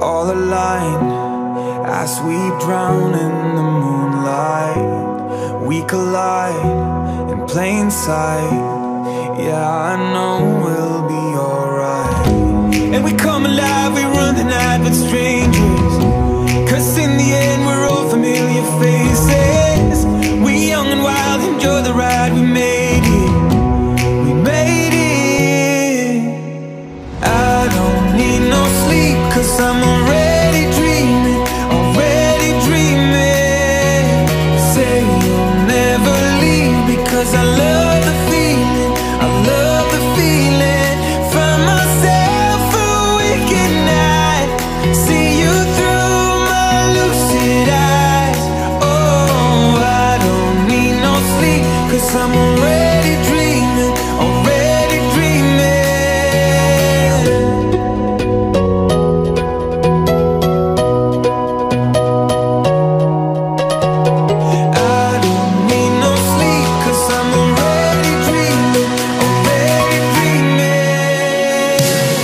all aligned as we drown in the moonlight. We collide in plain sight. Yeah, I know we'll be alright. And we come alive, we run the night with strangers, 'cause in the end we're all familiar faces. We young and wild, enjoy the ride, we made it. We made it. I don't need no sleep, 'cause I'm already dreaming, already dreaming. Say you'll never leave, because I love the feeling, I love the feeling. Find myself awake at night, see you through my lucid eyes. Oh, I don't need no sleep, 'cause I'm already dreaming, already dreaming. I don't need no sleep, 'cause I'm already dreaming, already dreaming.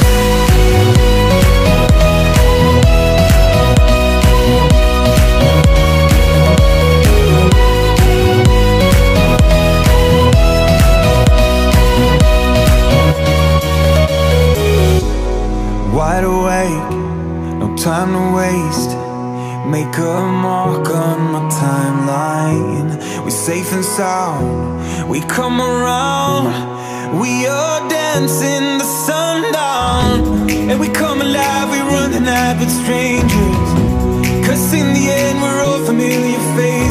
Wide awake, no time to waste. Make a mark on my timeline. We're safe and sound, we come around. We are dancing the sundown. And we come alive, we run the night with strangers, 'cause in the end we're all familiar faces.